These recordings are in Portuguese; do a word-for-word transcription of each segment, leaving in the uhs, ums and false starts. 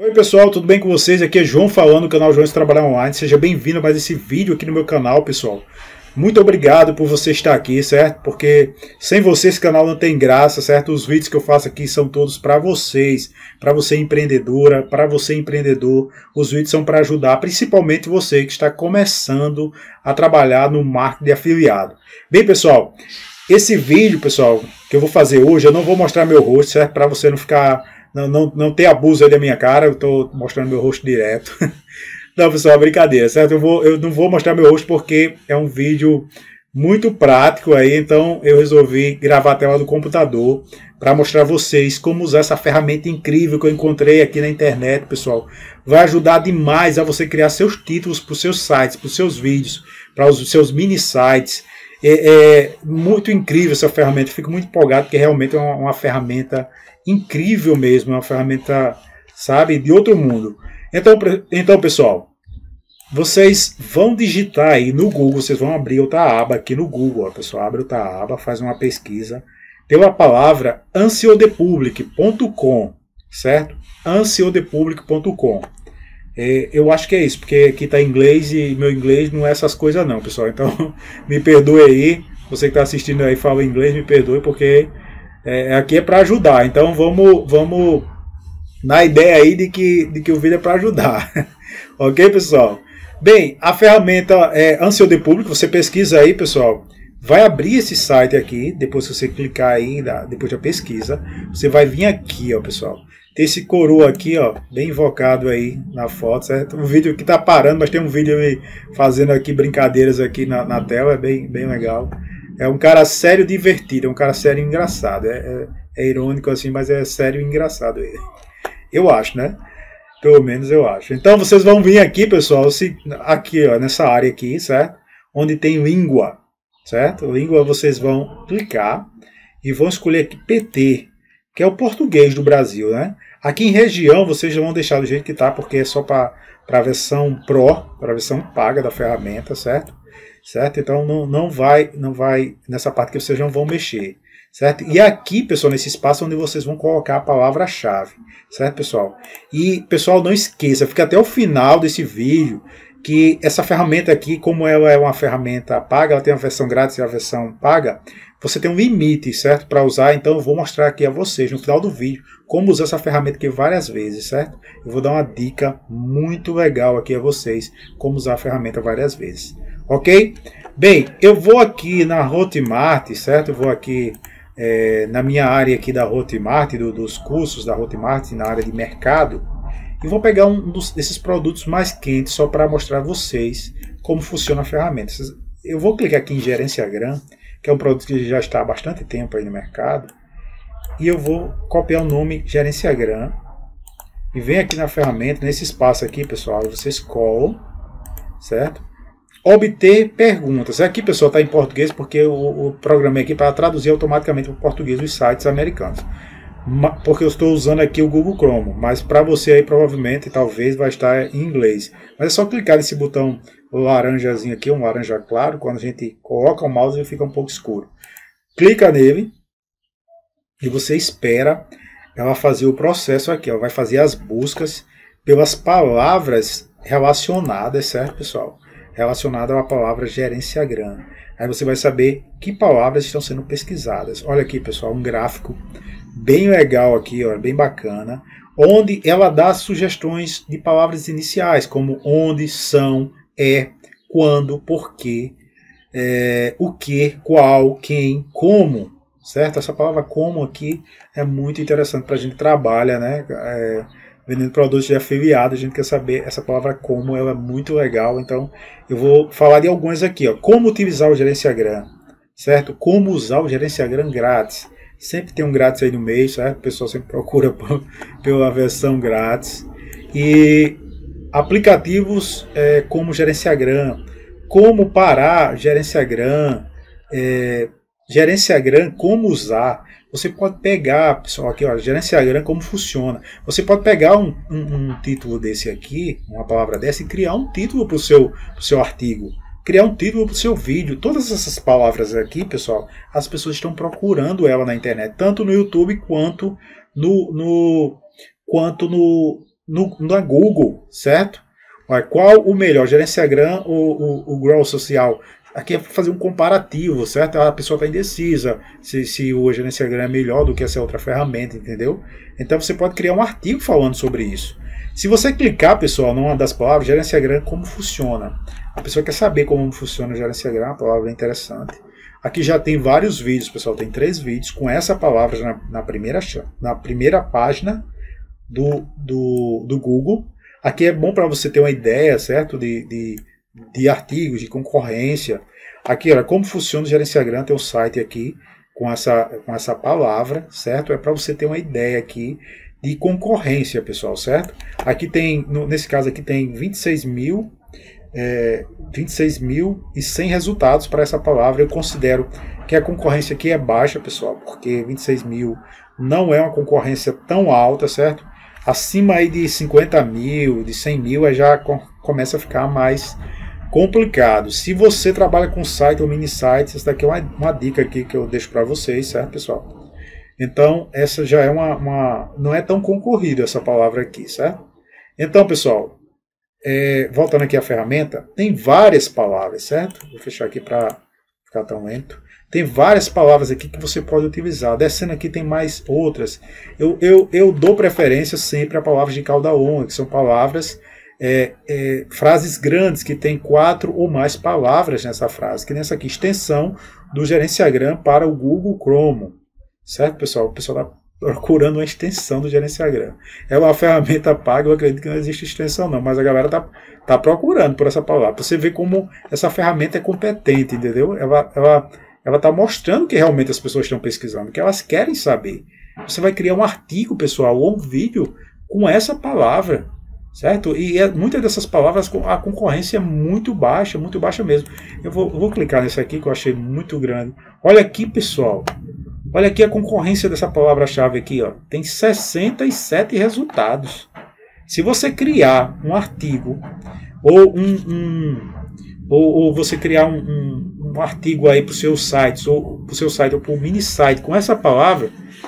Oi pessoal, tudo bem com vocês? Aqui é João falando do canal João Trabalhar Online. Seja bem-vindo a mais esse vídeo aqui no meu canal, pessoal. Muito obrigado por você estar aqui, certo? Porque sem você esse canal não tem graça, certo? Os vídeos que eu faço aqui são todos para vocês, para você empreendedora, para você empreendedor. Os vídeos são para ajudar, principalmente você que está começando a trabalhar no marketing de afiliado. Bem, pessoal, esse vídeo, pessoal, que eu vou fazer hoje, eu não vou mostrar meu rosto, certo? Para você não ficar... Não, não, não ter abuso aí da minha cara, eu estou mostrando meu rosto direto. Não, pessoal, é brincadeira, certo? Eu, vou, eu não vou mostrar meu rosto porque é um vídeo muito prático aí, então eu resolvi gravar a tela do computador para mostrar a vocês como usar essa ferramenta incrível que eu encontrei aqui na internet, pessoal. Vai ajudar demais a você criar seus títulos para os seus sites, para os seus vídeos, para os seus mini sites. É, é muito incrível essa ferramenta, eu fico muito empolgado porque realmente é uma, uma ferramenta incrível mesmo, é uma ferramenta, sabe, de outro mundo. Então, então, pessoal, vocês vão digitar aí no Google, vocês vão abrir outra aba aqui no Google, ó, pessoal, abre outra aba, faz uma pesquisa pela palavra ansiodepublic ponto com, certo? ansiodepublic ponto com. É, eu acho que é isso, porque aqui está em inglês e meu inglês não é essas coisas não, pessoal. Então, me perdoe aí, você que está assistindo aí fala inglês, me perdoe, porque é, aqui é para ajudar. Então, vamos, vamos na ideia aí de que, de que o vídeo é para ajudar. Ok, pessoal? Bem, a ferramenta é ansiodepublic, você pesquisa aí, pessoal. Vai abrir esse site aqui, depois que você clicar aí, depois da pesquisa, você vai vir aqui, ó, pessoal. Tem esse coroa aqui, ó, bem invocado aí na foto, certo? Um vídeo que tá parando, mas tem um vídeo aí fazendo aqui brincadeiras aqui na, na tela, é bem, bem legal. É um cara sério divertido, é um cara sério e engraçado. É, é, é irônico assim, mas é sério e engraçado ele. Eu acho, né? Pelo menos eu acho. Então vocês vão vir aqui, pessoal, se, aqui, ó, nessa área aqui, certo? Onde tem língua, certo? Língua vocês vão clicar e vão escolher aqui P T, que é o português do Brasil, né? Aqui em região vocês já vão deixar do jeito que tá, porque é só para a versão Pro, para a versão paga da ferramenta, certo? Certo? Então não, não vai, não vai nessa parte que vocês não vão mexer, certo? E aqui, pessoal, nesse espaço onde vocês vão colocar a palavra-chave, certo, pessoal? E, pessoal, não esqueça, fica até o final desse vídeo, que essa ferramenta aqui, como ela é uma ferramenta paga, ela tem a versão grátis e a versão paga, você tem um limite, certo, para usar. Então eu vou mostrar aqui a vocês no final do vídeo como usar essa ferramenta aqui várias vezes, certo? Eu vou dar uma dica muito legal aqui a vocês como usar a ferramenta várias vezes, ok? Bem, eu vou aqui na Hotmart, certo? Eu vou aqui é, na minha área aqui da Hotmart, do, dos cursos da Hotmart na área de mercado, e vou pegar um dos, desses produtos mais quentes só para mostrar a vocês como funciona a ferramenta. Eu vou clicar aqui em Gerenciagram, que é um produto que já está há bastante tempo aí no mercado, e eu vou copiar o nome Gerenciagram e vem aqui na ferramenta, nesse espaço aqui, pessoal, vocês colam, certo? Obter perguntas. Aqui, pessoal, está em português porque o, o programei aqui para traduzir automaticamente para o português dos sites americanos. Porque eu estou usando aqui o Google Chrome, mas para você aí provavelmente, talvez, vai estar em inglês. Mas é só clicar nesse botão laranjazinho aqui, um laranja claro, quando a gente coloca o mouse ele fica um pouco escuro. Clica nele e você espera ela fazer o processo aqui, ela vai fazer as buscas pelas palavras relacionadas, certo, pessoal? Relacionada à palavra Gerenciagram. Aí você vai saber que palavras estão sendo pesquisadas. Olha aqui, pessoal, um gráfico bem legal aqui, ó, bem bacana, onde ela dá sugestões de palavras iniciais, como onde, são, é, quando, porquê, é, o que, qual, quem, como, certo? Essa palavra como aqui é muito interessante para a gente que trabalha, né? É, vendendo produtos de afiliado, a gente quer saber essa palavra como, ela é muito legal. Então eu vou falar de algumas aqui, ó. Como utilizar o Gerenciagram, certo? Como usar o Gerenciagram grátis. Sempre tem um grátis aí no meio, certo? O pessoal sempre procura pela versão grátis. E aplicativos é, como Gerenciagram, como parar Gerenciagram, é, Gerenciagram, como usar. Você pode pegar, pessoal, aqui, ó, Gerenciagram, como funciona. Você pode pegar um, um, um título desse aqui, uma palavra dessa, e criar um título para o seu, pro seu artigo. Criar um título para o seu vídeo. Todas essas palavras aqui, pessoal, as pessoas estão procurando ela na internet, tanto no YouTube quanto no, no, quanto no, no, na Google, certo? Olha, qual o melhor, Gerenciagram ou o, o Grow Social? Aqui é para fazer um comparativo, certo? A pessoa está indecisa se, se o Gerenciagram é melhor do que essa outra ferramenta, entendeu? Então você pode criar um artigo falando sobre isso. Se você clicar, pessoal, numa das palavras, Gerenciagram, como funciona? A pessoa quer saber como funciona o Gerenciagram, a palavra é interessante. Aqui já tem vários vídeos, pessoal, tem três vídeos com essa palavra na, na, primeira, na primeira página do, do, do Google. Aqui é bom para você ter uma ideia, certo, de, de, de artigos, de concorrência. Aqui, olha, como funciona o Gerenciagram, tem um site aqui com essa, com essa palavra, certo? É para você ter uma ideia aqui de concorrência, pessoal, certo? Aqui tem, no, nesse caso aqui tem vinte e seis mil e cem resultados para essa palavra. Eu considero que a concorrência aqui é baixa, pessoal, porque vinte e seis mil não é uma concorrência tão alta, certo? Acima aí de cinquenta mil, de cem mil, aí já começa a ficar mais complicado. Se você trabalha com site ou mini sites, essa daqui é uma, uma dica aqui que eu deixo para vocês, certo, pessoal? Então, essa já é uma, uma... não é tão concorrida essa palavra aqui, certo? Então, pessoal, é, voltando aqui à ferramenta, tem várias palavras, certo? Vou fechar aqui para ficar tão lento. Tem várias palavras aqui que você pode utilizar. Descendo aqui tem mais outras. Eu, eu, eu dou preferência sempre a palavras de cauda longa, que são palavras, é, é, frases grandes, que tem quatro ou mais palavras nessa frase. Que nessa aqui, extensão do Gerenciagram para o Google Chrome. Certo, pessoal? O pessoal está procurando uma extensão do Gerenciagram. É uma ferramenta paga, eu acredito que não existe extensão não, mas a galera está tá procurando por essa palavra. Pra você ver como essa ferramenta é competente, entendeu? Ela... ela Ela está mostrando que realmente as pessoas estão pesquisando, que elas querem saber. Você vai criar um artigo, pessoal, ou um vídeo com essa palavra, certo? E é, muitas dessas palavras, a concorrência é muito baixa, muito baixa mesmo. Eu vou, eu vou clicar nesse aqui, que eu achei muito grande. Olha aqui, pessoal. Olha aqui a concorrência dessa palavra-chave aqui, ó. Tem sessenta e sete resultados. Se você criar um artigo, ou um... um Ou, ou você criar um, um, um artigo aí para o seu site, ou para o seu site, ou para o mini site com essa palavra,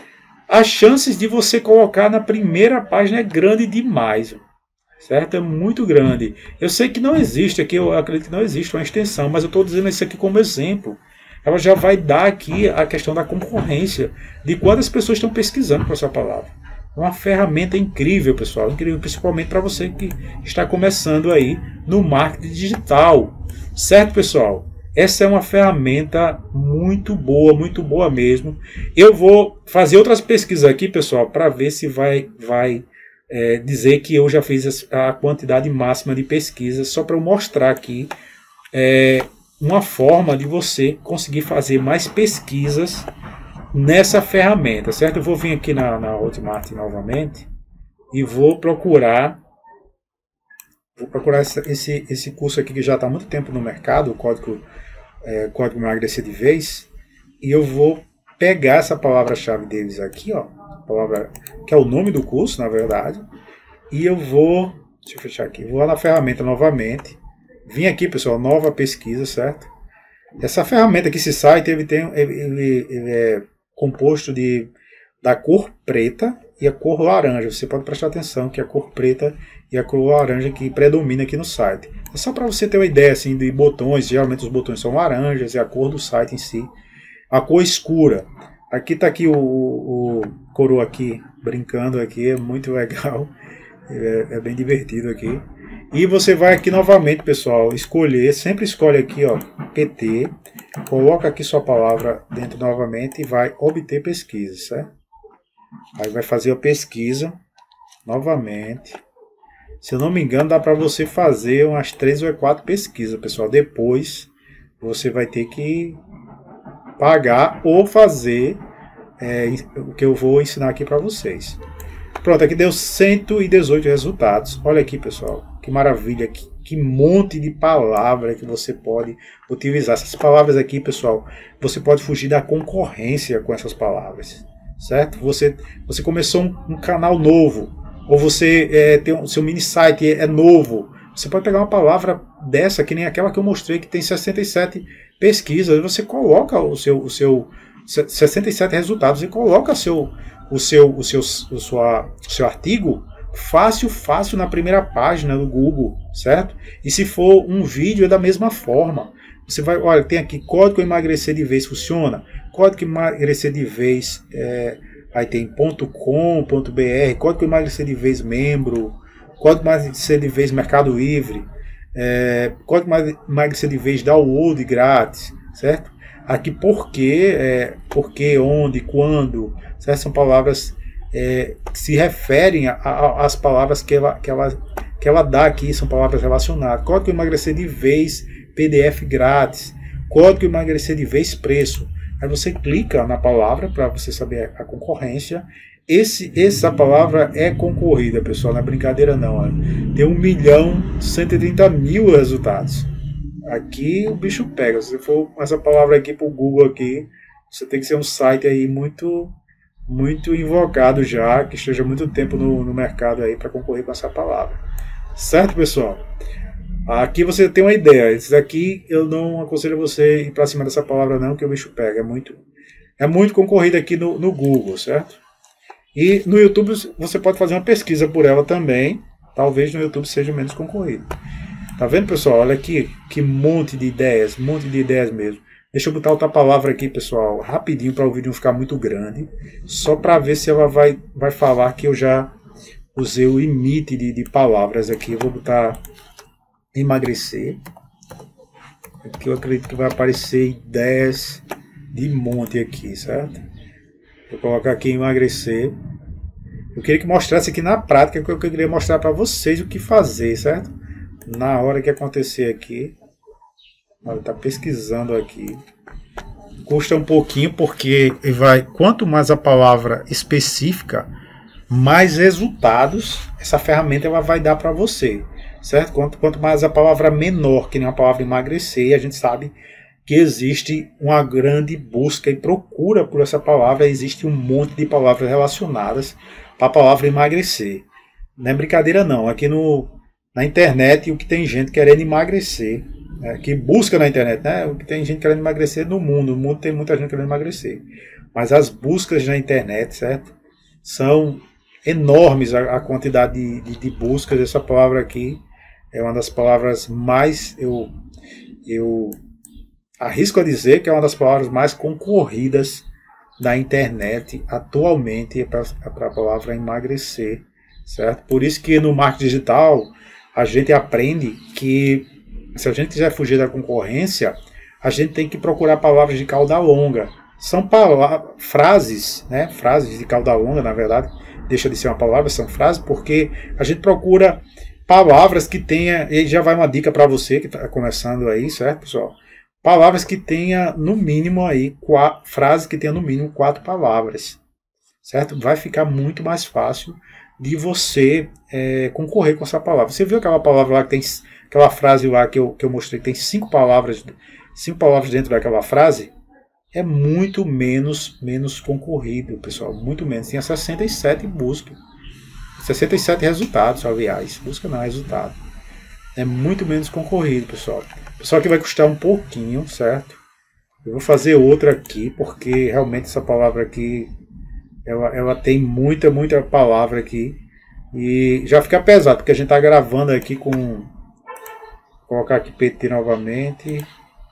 as chances de você colocar na primeira página é grande demais, certo? É muito grande. Eu sei que não existe aqui, eu acredito que não existe uma extensão, mas eu estou dizendo isso aqui como exemplo. Ela já vai dar aqui a questão da concorrência, de quantas pessoas estão pesquisando por essa palavra. Uma ferramenta incrível, pessoal, incrível, principalmente para você que está começando aí no marketing digital. Certo, pessoal? Essa é uma ferramenta muito boa, muito boa mesmo. Eu vou fazer outras pesquisas aqui, pessoal, para ver se vai, vai é, dizer que eu já fiz a quantidade máxima de pesquisas, só para eu mostrar aqui é, uma forma de você conseguir fazer mais pesquisas nessa ferramenta, certo? Eu vou vir aqui na, na Hotmart novamente e vou procurar vou procurar esse, esse curso aqui que já está há muito tempo no mercado, o código, é, código emagrecer de vez, e eu vou pegar essa palavra-chave deles aqui, ó, palavra, que é o nome do curso, na verdade, e eu vou, deixa eu fechar aqui, vou lá na ferramenta novamente, vim aqui, pessoal, nova pesquisa, certo? Essa ferramenta aqui, esse site, ele, tem, ele, ele, ele é composto de, da cor preta e a cor laranja. Você pode prestar atenção que a cor preta e a cor laranja que predomina aqui no site. É só para você ter uma ideia assim, de botões. Geralmente os botões são laranjas e a cor do site em si. A cor escura. Aqui está aqui o, o, o coroa aqui brincando aqui, é muito legal. É, é bem divertido aqui. E você vai aqui novamente, pessoal, escolher, sempre escolhe aqui, ó, P T, coloca aqui sua palavra dentro novamente e vai obter pesquisa, certo? Aí vai fazer a pesquisa novamente. Se eu não me engano, dá para você fazer umas três ou quatro pesquisas, pessoal. Depois você vai ter que pagar ou fazer é, o que eu vou ensinar aqui para vocês. Pronto, aqui deu cento e dezoito resultados. Olha aqui, pessoal, que maravilha, que, que monte de palavra que você pode utilizar. Essas palavras aqui, pessoal, você pode fugir da concorrência com essas palavras, certo? Você, você começou um, um canal novo, ou você é, tem o seu mini site é, é novo. Você pode pegar uma palavra dessa, que nem aquela que eu mostrei, que tem sessenta e sete pesquisas, você coloca o seu, o seu sessenta e sete resultados e coloca seu, o, seu, o, seu, o, sua, o seu artigo fácil, fácil na primeira página do Google, certo? E se for um vídeo é da mesma forma. Você vai, olha, tem aqui código emagrecer de vez, funciona? Código emagrecer de vez, é, aí tem .com, .br, código emagrecer de vez membro, código emagrecer de vez Mercado Livre, é, código emagrecer de vez download grátis, certo? Aqui porque, é, porque, onde, quando, certo? São palavras é, que se referem às palavras que ela, que, ela, que ela dá aqui, são palavras relacionadas. Código emagrecer de vez, P D F grátis, código emagrecer de vez, preço. Aí você clica na palavra para você saber a concorrência. Esse, essa palavra é concorrida, pessoal, não é brincadeira não. Olha. Tem um milhão cento e trinta mil resultados. Aqui o bicho pega. Se você for essa palavra aqui para o Google aqui, você tem que ser um site aí muito, muito invocado já, que esteja muito tempo no, no mercado aí para concorrer com essa palavra. Certo, pessoal? Aqui você tem uma ideia. Esse aqui eu não aconselho você ir para cima dessa palavra não, que o bicho pega. É muito, é muito concorrido aqui no, no Google, certo? E no YouTube você pode fazer uma pesquisa por ela também. Talvez no YouTube seja menos concorrido. Tá vendo, pessoal? Olha aqui, que monte de ideias, monte de ideias mesmo. Deixa eu botar outra palavra aqui, pessoal, rapidinho para o vídeo não ficar muito grande. Só para ver se ela vai, vai falar que eu já usei o limite de, de palavras aqui. Eu vou botar emagrecer. Aqui eu acredito que vai aparecer ideias de monte aqui, certo? Vou colocar aqui emagrecer. Eu queria que mostrasse aqui na prática, que eu queria mostrar para vocês o que fazer, certo? Na hora que acontecer aqui. Olha, tá pesquisando aqui. Custa um pouquinho porque vai, quanto mais a palavra específica, mais resultados essa ferramenta ela vai dar para você, certo? Quanto, quanto mais a palavra menor, que nem a palavra emagrecer, a gente sabe que existe uma grande busca e procura por essa palavra, existe um monte de palavras relacionadas para a palavra emagrecer. Não é brincadeira não, aqui no, na internet o que tem gente querendo emagrecer, né, que busca na internet, né, o que tem gente querendo emagrecer no mundo, no mundo tem muita gente querendo emagrecer, mas as buscas na internet, certo, são enormes a, a quantidade de, de, de buscas. Essa palavra aqui é uma das palavras mais, eu, eu arrisco a dizer que é uma das palavras mais concorridas da internet atualmente, é para a palavra emagrecer, certo? Por isso que no marketing digital a gente aprende que se a gente quiser fugir da concorrência, a gente tem que procurar palavras de cauda longa. São frases, né? Frases de cauda longa, na verdade, deixa de ser uma palavra, são frases, porque a gente procura palavras que tenha, e já vai uma dica para você que está começando aí, certo, pessoal? Palavras que tenha no mínimo aí, quatro, frases que tenha no mínimo quatro palavras, certo? Vai ficar muito mais fácil de você é, concorrer com essa palavra. Você viu aquela palavra lá que tem, aquela frase lá que eu, que eu mostrei, que tem cinco palavras, cinco palavras dentro daquela frase? É muito menos, menos concorrido, pessoal, muito menos. Tinha sessenta e sete buscas, sessenta e sete resultados, aliás, busca não, resultado. É muito menos concorrido, pessoal. Só que vai custar um pouquinho, certo? Eu vou fazer outra aqui, porque realmente essa palavra aqui, ela, ela tem muita, muita palavra aqui. E já fica pesado, porque a gente está gravando aqui com... Vou colocar aqui P T novamente.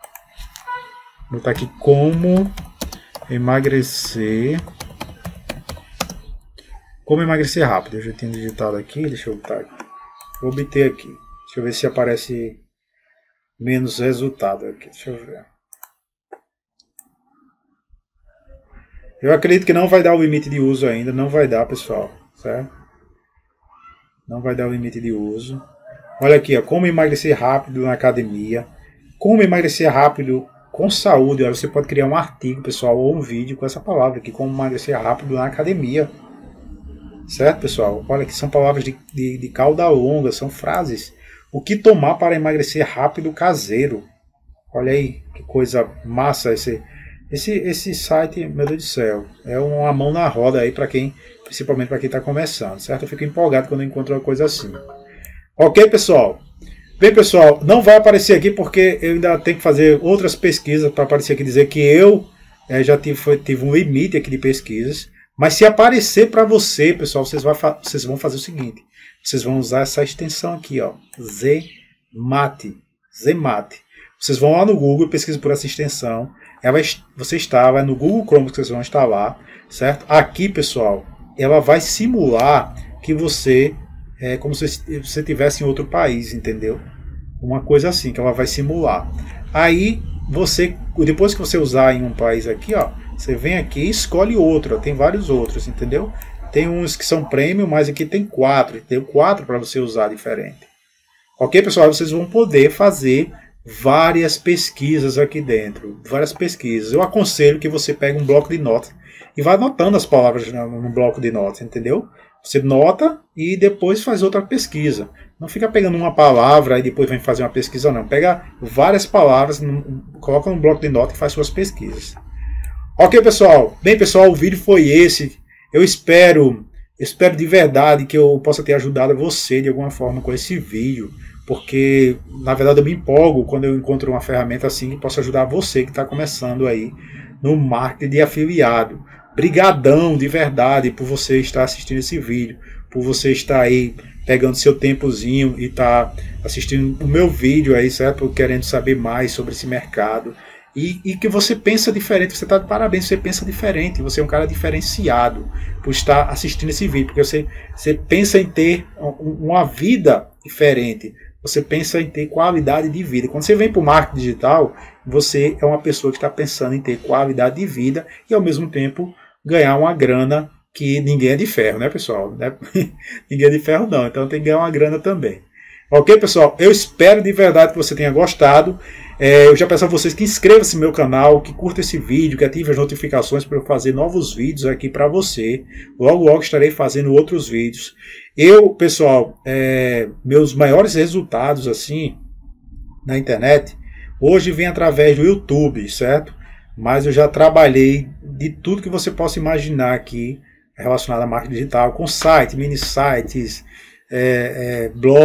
Vou botar aqui como emagrecer. Como emagrecer rápido. Eu já tenho digitado aqui, deixa eu botar aqui. Vou obter aqui. Deixa eu ver se aparece menos resultado aqui. Deixa eu ver. Eu acredito que não vai dar o limite de uso ainda. Não vai dar, pessoal. Certo? Não vai dar o limite de uso. Olha aqui, ó, como emagrecer rápido na academia. Como emagrecer rápido com saúde. Ó, você pode criar um artigo, pessoal, ou um vídeo com essa palavra aqui. Como emagrecer rápido na academia. Certo, pessoal? Olha que são palavras de, de, de cauda longa, são frases. O que tomar para emagrecer rápido caseiro? Olha aí, que coisa massa esse, esse, esse site, meu Deus do céu. É uma mão na roda aí para quem, principalmente para quem está começando, certo? Eu fico empolgado quando eu encontro uma coisa assim. Ok, pessoal? Bem, pessoal, não vai aparecer aqui porque eu ainda tenho que fazer outras pesquisas para aparecer aqui dizer que eu é, já tive, foi, tive um limite aqui de pesquisas. Mas se aparecer para você, pessoal, vocês, vai, vocês vão fazer o seguinte. vocês vão usar essa extensão aqui, ó, Zmate, Zmate. Vocês vão lá no Google, pesquisam por essa extensão, ela vai, você está, vai no Google Chrome que vocês vão instalar, certo? Aqui, pessoal, ela vai simular que você, é como se você estivesse em outro país, entendeu? Uma coisa assim, que ela vai simular. Aí, você, depois que você usar em um país aqui, ó, você vem aqui e escolhe outro, ó, tem vários outros, entendeu? Tem uns que são premium, mas aqui tem quatro, tem quatro para você usar diferente. Ok, pessoal? Vocês vão poder fazer várias pesquisas aqui dentro, várias pesquisas. Eu aconselho que você pegue um bloco de notas e vá anotando as palavras no bloco de notas, entendeu? Você nota e depois faz outra pesquisa. Não fica pegando uma palavra e depois vem fazer uma pesquisa, não. Pega várias palavras, coloca no bloco de notas e faz suas pesquisas. Ok, pessoal? Bem, pessoal, o vídeo foi esse. Eu espero, espero de verdade que eu possa ter ajudado você de alguma forma com esse vídeo. Porque, na verdade, eu me empolgo quando eu encontro uma ferramenta assim que possa ajudar você que está começando aí no marketing de afiliado. Brigadão de verdade por você estar assistindo esse vídeo, por você estar aí pegando seu tempozinho e estar assistindo o meu vídeo aí, certo? Querendo saber mais sobre esse mercado. E, e que você pensa diferente, você está de parabéns, você pensa diferente, você é um cara diferenciado por estar assistindo esse vídeo, porque você, você pensa em ter uma vida diferente. Você pensa em ter qualidade de vida. Quando você vem para o marketing digital, você é uma pessoa que está pensando em ter qualidade de vida e, ao mesmo tempo, ganhar uma grana que ninguém é de ferro, né, pessoal? Ninguém é de ferro, não. Então, tem que ganhar uma grana também. Ok, pessoal? Eu espero de verdade que você tenha gostado. É, eu já peço a vocês que inscrevam-se no meu canal, que curta esse vídeo, que ative as notificações para eu fazer novos vídeos aqui para você. Logo, logo estarei fazendo outros vídeos. Eu, pessoal, é, meus maiores resultados assim na internet, hoje vem através do YouTube, certo? Mas eu já trabalhei de tudo que você possa imaginar aqui relacionado a marketing digital, com site, mini sites, é, é,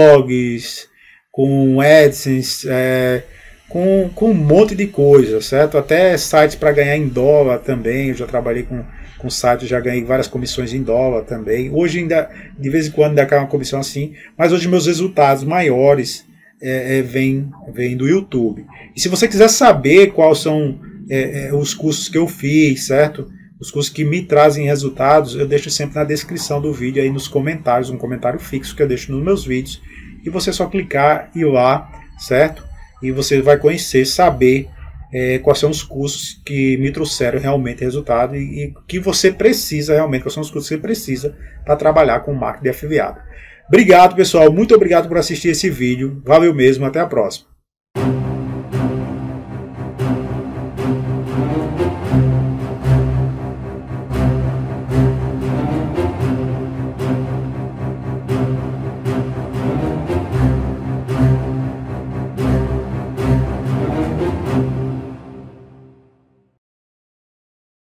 blogs, com AdSense, é, com, com um monte de coisa, certo? Até sites para ganhar em dólar também, eu já trabalhei com, com sites, já ganhei várias comissões em dólar também. Hoje ainda, de vez em quando ainda cai uma comissão assim, mas hoje meus resultados maiores é, é, vêm vem do YouTube. E se você quiser saber quais são é, é, os cursos que eu fiz, certo? Os cursos que me trazem resultados, eu deixo sempre na descrição do vídeo, aí nos comentários, um comentário fixo que eu deixo nos meus vídeos. E você só clicar e ir lá, certo? E você vai conhecer, saber é, quais são os cursos que me trouxeram realmente resultado e, e que você precisa realmente, quais são os cursos que você precisa para trabalhar com marketing de afiliado. Obrigado, pessoal. Muito obrigado por assistir esse vídeo. Valeu mesmo. Até a próxima.